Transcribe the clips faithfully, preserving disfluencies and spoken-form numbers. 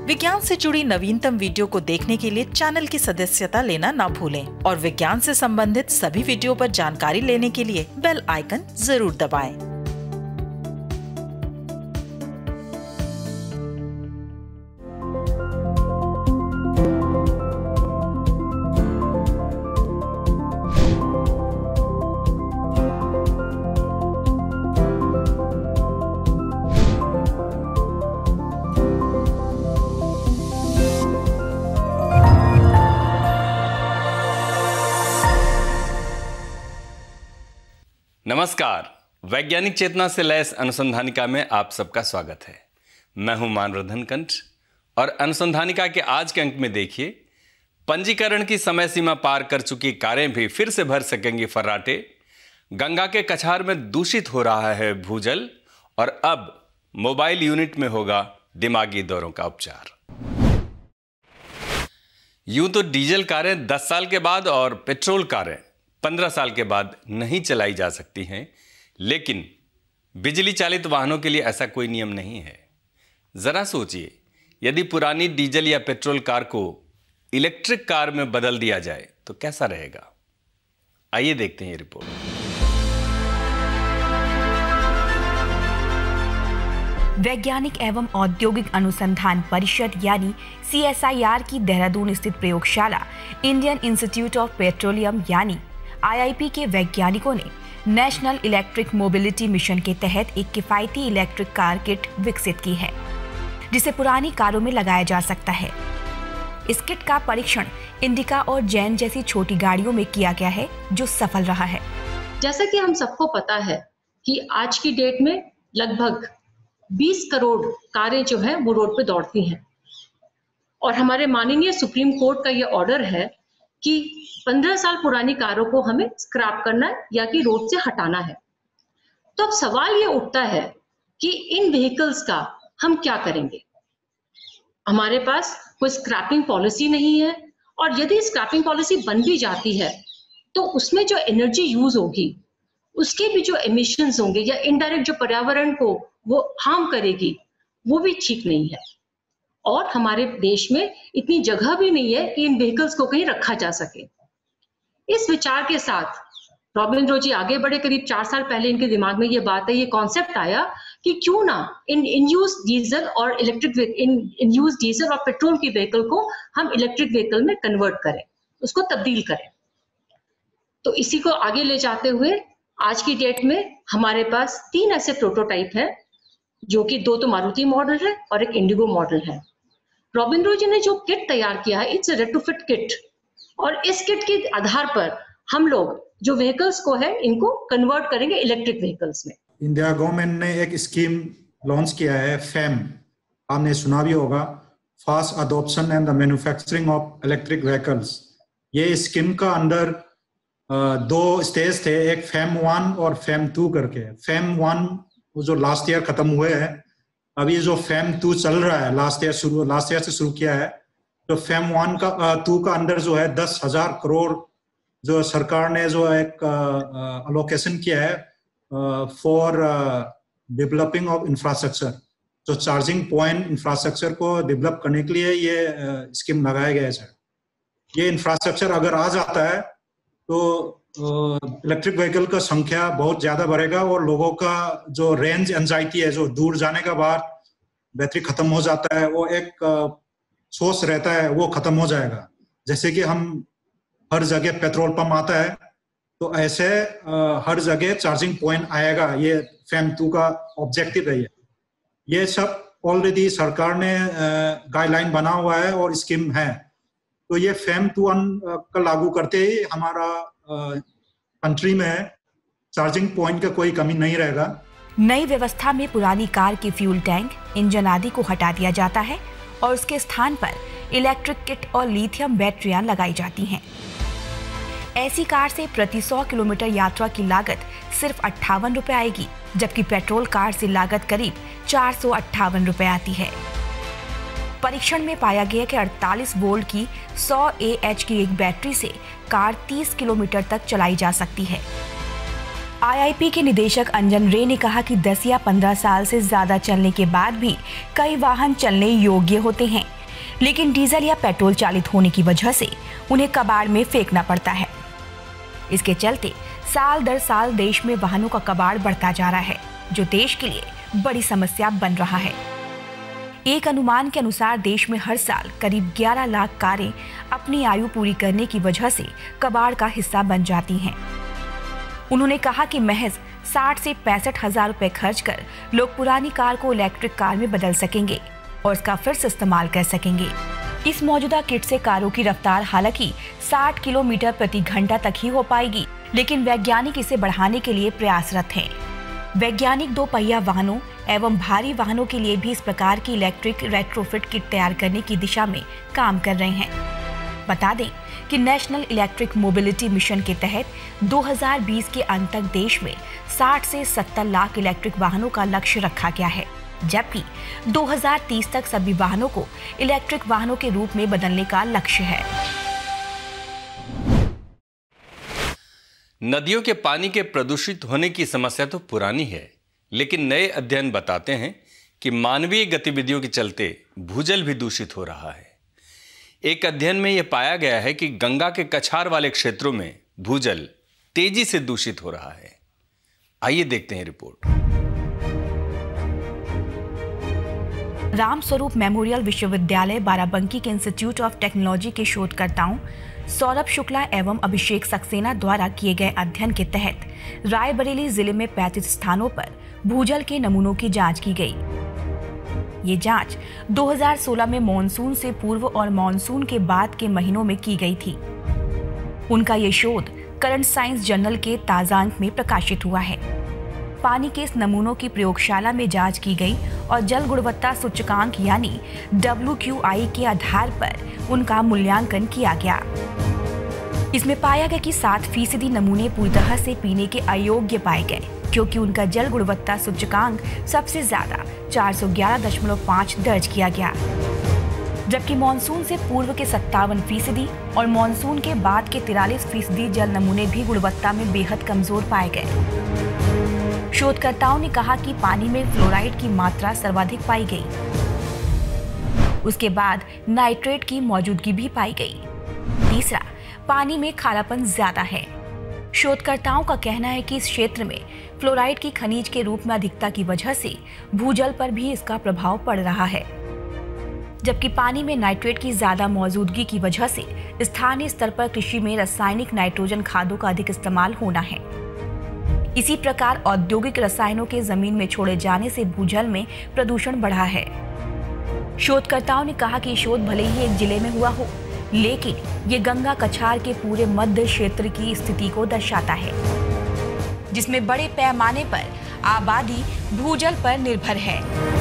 विज्ञान से जुड़ी नवीनतम वीडियो को देखने के लिए चैनल की सदस्यता लेना ना भूलें और विज्ञान से संबंधित सभी वीडियो पर जानकारी लेने के लिए बेल आइकन जरूर दबाएं। नमस्कार, वैज्ञानिक चेतना से लैस अनुसंधानिका में आप सबका स्वागत है। मैं हूं मानवर्धन कंठ और अनुसंधानिका के आज के अंक में देखिए, पंजीकरण की समय सीमा पार कर चुकी कारें भी फिर से भर सकेंगी फर्राटे, गंगा के कछार में दूषित हो रहा है भूजल और अब मोबाइल यूनिट में होगा दिमागी दौरों का उपचार। यूं तो डीजल कारें दस साल के बाद और पेट्रोल कारें पंद्रह साल के बाद नहीं चलाई जा सकती हैं, लेकिन बिजली चालित वाहनों के लिए ऐसा कोई नियम नहीं है। जरा सोचिए, यदि पुरानी डीजल या पेट्रोल कार को इलेक्ट्रिक कार में बदल दिया जाए तो कैसा रहेगा? आइए देखते हैं ये रिपोर्ट। वैज्ञानिक एवं औद्योगिक अनुसंधान परिषद यानी सी एस आई आर की देहरादून स्थित प्रयोगशाला इंडियन इंस्टीट्यूट ऑफ पेट्रोलियम यानी आई आई पी के वैज्ञानिकों ने नेशनल इलेक्ट्रिक मोबिलिटी मिशन के तहत एक किफायती इलेक्ट्रिक कार किट विकसित की है, जिसे पुरानी कारों में लगाया जा सकता है। इस किट का परीक्षण इंडिका और जैन जैसी छोटी गाड़ियों में किया गया है, जो सफल रहा है। जैसा कि हम सबको पता है कि आज की डेट में लगभग बीस करोड़ कारें जो है वो रोड पे दौड़ती हैं और हमारे माननीय सुप्रीम कोर्ट का ये ऑर्डर है कि पंद्रह साल पुरानी कारों को हमें स्क्रैप करना है या कि रोड से हटाना है। तो अब सवाल ये उठता है कि इन व्हीकल्स का हम क्या करेंगे? हमारे पास कोई स्क्रैपिंग पॉलिसी नहीं है और यदि स्क्रैपिंग पॉलिसी बन भी जाती है तो उसमें जो एनर्जी यूज होगी, उसके भी जो एमिशंस होंगे या इनडायरेक्ट जो पर्यावरण को वो हार्म करेगी, वो भी ठीक नहीं है। और हमारे देश में इतनी जगह भी नहीं है कि इन व्हीकल्स को कहीं रखा जा सके। इस विचार के साथ रॉबिन रोजी आगे बढ़े। करीब चार साल पहले इनके दिमाग में ये बात है, ये कॉन्सेप्ट आया कि क्यों ना इन इन यूज डीजल और इलेक्ट्रिक इन इन यूज डीजल और पेट्रोल की व्हीकल को हम इलेक्ट्रिक व्हीकल में कन्वर्ट करें, उसको तब्दील करें। तो इसी को आगे ले जाते हुए आज की डेट में हमारे पास तीन ऐसे प्रोटोटाइप हैं, जो कि दो तो मारुति मॉडल है और एक इंडिगो मॉडल है। रॉबिन रोजी ने जो किट तैयार किया है, इट्स रेट्रोफिट किट, और इस किट के आधार पर हम लोग जो व्हीकल्स को है इनको कन्वर्ट करेंगे इलेक्ट्रिक व्हीकल्स में। इंडिया गवर्नमेंट ने एक स्कीम लॉन्च किया है, फैम, आपने सुना भी होगा, fast adoption and the manufacturing of electric vehicles. ये स्कीम का अंडर दो स्टेज थे, एक फैम वन और फैम टू करके। फैम वन जो लास्ट ईयर खत्म हुए हैं, अभी जो फैम टू चल रहा है, लास्ट ईयर शुरू लास्ट ईयर से शुरू किया है। तो फैम वन का टू का अंडर जो है दस हजार करोड़ जो सरकार ने जो एक अलोकेशन किया है फॉर डेवलपिंग ऑफ इंफ्रास्ट्रक्चर, जो चार्जिंग पॉइंट इंफ्रास्ट्रक्चर को डेवलप करने के लिए ये स्कीम लगाया गया है। ये इंफ्रास्ट्रक्चर अगर आ जाता है तो इलेक्ट्रिक व्हीकल का संख्या बहुत ज्यादा बढ़ेगा और लोगों का जो रेंज एंजाइटी है, जो दूर जाने के बाद बैटरी खत्म हो जाता है, वो एक सोच रहता है, वो खत्म हो जाएगा। जैसे कि हम हर जगह पेट्रोल पंप आता है, तो ऐसे आ, हर जगह चार्जिंग पॉइंट आएगा। ये फैम टू का ऑब्जेक्टिव है। ये ये सब ऑलरेडी सरकार ने गाइडलाइन बना हुआ है और स्कीम है। तो ये फैम टू वन का लागू करते ही हमारा कंट्री में चार्जिंग पॉइंट का कोई कमी नहीं रहेगा। नई व्यवस्था में पुरानी कार की फ्यूल टैंक, इंजन आदि को हटा दिया जाता है और उसके स्थान पर इलेक्ट्रिक किट और लिथियम बैटरियां लगाई जाती हैं। ऐसी कार से प्रति सौ किलोमीटर यात्रा की लागत सिर्फ अट्ठावन रुपए आएगी, जबकि पेट्रोल कार से लागत करीब चार सौ अट्ठावन रुपए आती है। परीक्षण में पाया गया कि अड़तालीस वोल्ट की सौ ए एच की एक बैटरी से कार तीस किलोमीटर तक चलाई जा सकती है। आई आई पी के निदेशक अंजन रे ने कहा कि दस या पंद्रह साल से ज्यादा चलने के बाद भी कई वाहन चलने योग्य होते हैं, लेकिन डीजल या पेट्रोल चालित होने की वजह से उन्हें कबाड़ में फेंकना पड़ता है। इसके चलते साल दर साल देश में वाहनों का कबाड़ बढ़ता जा रहा है, जो देश के लिए बड़ी समस्या बन रहा है। एक अनुमान के अनुसार देश में हर साल करीब ग्यारह लाख कारें अपनी आयु पूरी करने की वजह से कबाड़ का हिस्सा बन जाती हैं। उन्होंने कहा कि महज साठ से पैंसठ हजार रुपए खर्च कर लोग पुरानी कार को इलेक्ट्रिक कार में बदल सकेंगे और इसका फिर से इस्तेमाल कर सकेंगे। इस मौजूदा किट से कारों की रफ्तार हालांकि साठ किलोमीटर प्रति घंटा तक ही हो पाएगी, लेकिन वैज्ञानिक इसे बढ़ाने के लिए प्रयासरत हैं। वैज्ञानिक दो पहिया वाहनों एवं भारी वाहनों के लिए भी इस प्रकार की इलेक्ट्रिक रेट्रोफिट किट तैयार करने की दिशा में काम कर रहे हैं। बता दें कि नेशनल इलेक्ट्रिक मोबिलिटी मिशन के तहत दो हज़ार बीस के अंत तक देश में साठ से सत्तर लाख इलेक्ट्रिक वाहनों का लक्ष्य रखा गया है, जबकि दो हज़ार तीस तक सभी वाहनों को इलेक्ट्रिक वाहनों के रूप में बदलने का लक्ष्य है। नदियों के पानी के प्रदूषित होने की समस्या तो पुरानी है, लेकिन नए अध्ययन बताते हैं कि मानवीय गतिविधियों के चलते भूजल भी दूषित हो रहा है। एक अध्ययन में यह पाया गया है कि गंगा के कछार वाले क्षेत्रों में भूजल तेजी से दूषित हो रहा है। आइए देखते हैं रिपोर्ट। रामस्वरूप मेमोरियल विश्वविद्यालय बाराबंकी के इंस्टीट्यूट ऑफ टेक्नोलॉजी के शोधकर्ताओं सौरभ शुक्ला एवं अभिषेक सक्सेना द्वारा किए गए अध्ययन के तहत रायबरेली जिले में पैंतीस स्थानों पर भूजल के नमूनों की जांच की गई। ये जांच दो हज़ार सोलह में मॉनसून से पूर्व और मॉनसून के बाद के महीनों में की गई थी। उनका ये शोध करंट साइंस जर्नल के ताजा अंक में प्रकाशित हुआ है। पानी के इस नमूनों की प्रयोगशाला में जांच की गई और जल गुणवत्ता सूचकांक यानी डब्ल्यू क्यू आई के आधार पर उनका मूल्यांकन किया गया। इसमें पाया गया कि सात फीसदी नमूने पूरी तरह से पीने के अयोग्य पाए गए, क्योंकि उनका जल गुणवत्ता सूचकांक सबसे ज्यादा चार सौ ग्यारह दशमलव पाँच दर्ज किया गया, जबकि मॉनसून से पूर्व के सत्तावन फीसदी और मॉनसून के बाद के तिरालीस फीसदी जल नमूने भी गुणवत्ता में बेहद कमजोर पाए गए। शोधकर्ताओं ने कहा कि पानी में फ्लोराइड की मात्रा सर्वाधिक पाई गई। उसके बाद नाइट्रेट की मौजूदगी भी पाई गई। तीसरा, पानी में खारापन ज्यादा है। शोधकर्ताओं का कहना है कि इस क्षेत्र में फ्लोराइड की खनिज के रूप में अधिकता की वजह से भूजल पर भी इसका प्रभाव पड़ रहा है, जबकि पानी में नाइट्रेट की ज्यादा मौजूदगी की वजह से स्थानीय स्तर पर कृषि में रासायनिक नाइट्रोजन खादों का अधिक इस्तेमाल होना है। इसी प्रकार औद्योगिक रसायनों के जमीन में छोड़े जाने से भूजल में प्रदूषण बढ़ा है। शोधकर्ताओं ने कहा कि शोध भले ही एक जिले में हुआ हो, लेकिन ये गंगा कछार के पूरे मध्य क्षेत्र की स्थिति को दर्शाता है, जिसमें बड़े पैमाने पर आबादी भूजल पर निर्भर है।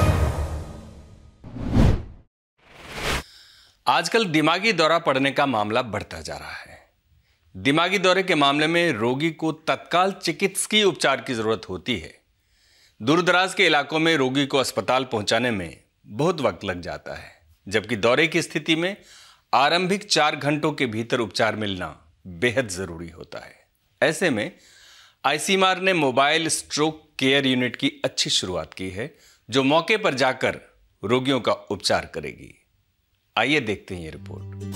आजकल दिमागी दौरा पड़ने का मामला बढ़ता जा रहा है। दिमागी दौरे के मामले में रोगी को तत्काल चिकित्सकीय उपचार की जरूरत होती है। दूरदराज के इलाकों में रोगी को अस्पताल पहुंचाने में बहुत वक्त लग जाता है, जबकि दौरे की स्थिति में आरंभिक चार घंटों के भीतर उपचार मिलना बेहद जरूरी होता है। ऐसे में आईसीएमआर ने मोबाइल स्ट्रोक केयर यूनिट की अच्छी शुरुआत की है, जो मौके पर जाकर रोगियों का उपचार करेगी। आइए देखते हैं ये रिपोर्ट।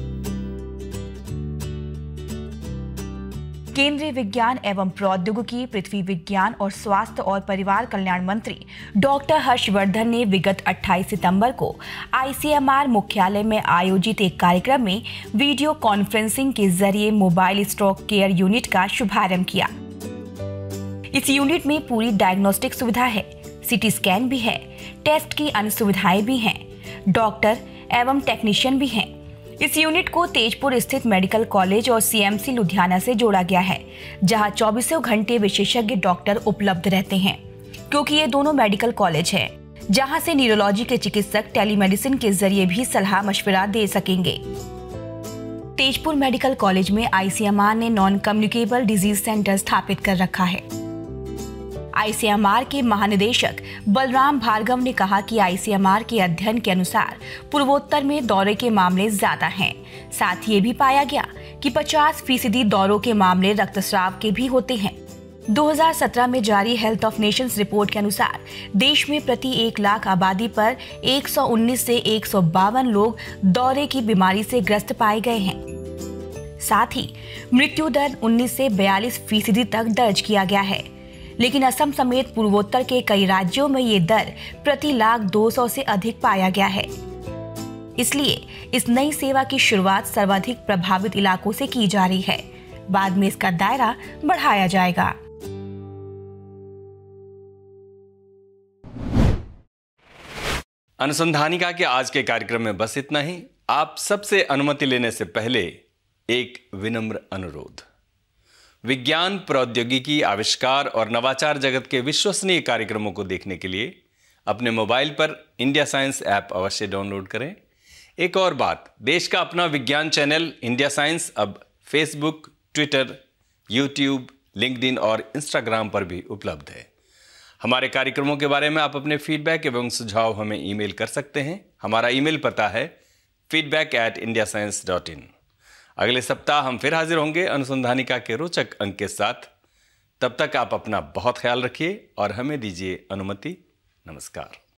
केंद्रीय विज्ञान एवं प्रौद्योगिकी, पृथ्वी विज्ञान और स्वास्थ्य और परिवार कल्याण मंत्री डॉक्टर हर्षवर्धन ने विगत अट्ठाईस सितंबर को आईसीएमआर मुख्यालय में आयोजित एक कार्यक्रम में वीडियो कॉन्फ्रेंसिंग के जरिए मोबाइल स्ट्रोक केयर यूनिट का शुभारंभ किया। इस यूनिट में पूरी डायग्नोस्टिक सुविधा है, सीटी स्कैन भी है, टेस्ट की अन्य सुविधाएं भी हैं, डॉक्टर एवं टेक्नीशियन भी हैं। इस यूनिट को तेजपुर स्थित मेडिकल कॉलेज और सीएमसी लुधियाना से जोड़ा गया है, जहां चौबीसों घंटे विशेषज्ञ डॉक्टर उपलब्ध रहते हैं, क्योंकि ये दोनों मेडिकल कॉलेज है, जहां से न्यूरोलॉजी के चिकित्सक टेलीमेडिसिन के जरिए भी सलाह मशवरा दे सकेंगे। तेजपुर मेडिकल कॉलेज में आईसीएमआर ने नॉन कम्युनिकेबल डिजीज सेंटर स्थापित कर रखा है। आईसीएमआर के महानिदेशक बलराम भार्गव ने कहा कि आईसीएमआर के अध्ययन के अनुसार पूर्वोत्तर में दौरे के मामले ज्यादा हैं। साथ ही ये भी पाया गया कि पचास फीसदी दौरों के मामले रक्तस्राव के भी होते हैं। दो हज़ार सत्रह में जारी हेल्थ ऑफ नेशंस रिपोर्ट के अनुसार देश में प्रति एक लाख आबादी पर एक सौ उन्नीस से एक सौ बावन लोग दौरे की बीमारी से ग्रस्त पाए गए हैं। साथ ही मृत्यु दर उन्नीस से बयालीस फीसदी तक दर्ज किया गया है, लेकिन असम समेत पूर्वोत्तर के कई राज्यों में ये दर प्रति लाख दो सौ से अधिक पाया गया है। इसलिए इस नई सेवा की शुरुआत सर्वाधिक प्रभावित इलाकों से की जा रही है। बाद में इसका दायरा बढ़ाया जाएगा। अनुसंधानिका के आज के कार्यक्रम में बस इतना ही। आप सबसे अनुमति लेने से पहले एक विनम्र अनुरोध। विज्ञान, प्रौद्योगिकी, आविष्कार और नवाचार जगत के विश्वसनीय कार्यक्रमों को देखने के लिए अपने मोबाइल पर इंडिया साइंस ऐप अवश्य डाउनलोड करें। एक और बात, देश का अपना विज्ञान चैनल इंडिया साइंस अब फेसबुक, ट्विटर, यूट्यूब, लिंक्डइन और इंस्टाग्राम पर भी उपलब्ध है। हमारे कार्यक्रमों के बारे में आप अपने फीडबैक एवं सुझाव हमें ईमेल कर सकते हैं। हमारा ईमेल पता है feedback at India science dot in. अगले सप्ताह हम फिर हाजिर होंगे अनुसंधानिका के रोचक अंक के साथ। तब तक आप अपना बहुत ख्याल रखिए और हमें दीजिए अनुमति। नमस्कार।